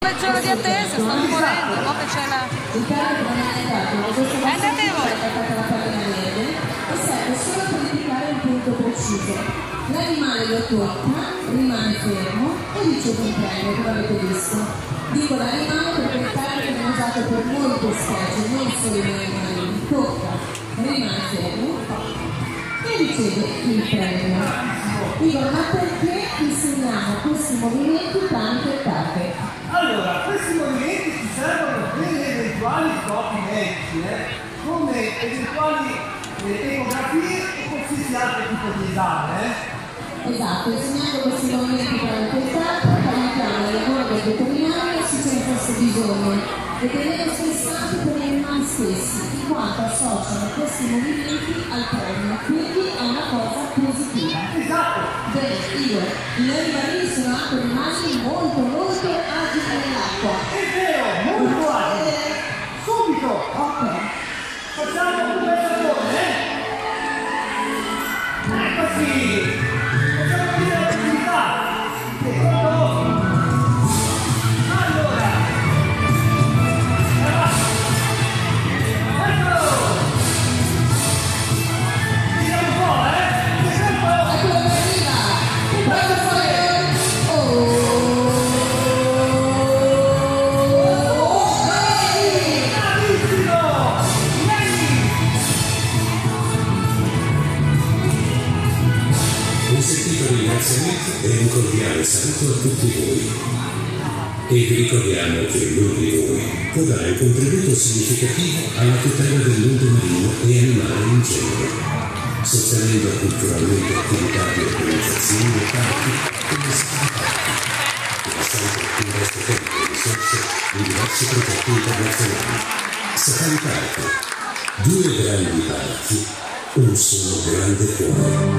Giorno di attesa, stanno morendo, a volte c'è la... Andate voi! E serve solo per indicare un punto preciso. L'animale lo tocca, rimane fermo e riceve un premio, come avete visto. Dico l'animale perché il termine viene usato per molte specie, non solo gli animali. Tocca, rimane fermo e riceve il premio. Igor, ma perché insegniamo questi movimenti tramite il tappe? Allora, questi movimenti ci servono per eventuali scopi medici, come eventuali ecografie o qualsiasi altro tipo di esame. Esatto, insegnando questi movimenti tramite il tappe, aiutiamo il lavoro del veterinario se ce ne fosse bisogno e tenere stressati per gli animali stessi, in quanto associano questi movimenti al premio, quindi è una cosa positiva. Esatto! Bene, Igor, gli animali sono anche rimasti molto agili nell'acqua. È vero, molto agili! Subito! Ok. Facciamo un bel lavoro, Eccoci! Facciamo vedere l'attività! Secondo! Allora! Eccolo! Tira un po', Esempio! Eccolo che arriva! Bravo Fire! Un sentito ringraziamento e un cordiale saluto a tutti voi. E vi ricordiamo che ognuno di voi può dare un contributo significativo alla tutela del mondo marino e animale in genere, sostenendo culturalmente attività di organizzazioni dei parchi e le sale parchi, investendo il vostro tempo e risorse in diversi progetti internazionali. Safari Park, 2 grandi parchi, un solo grande cuore.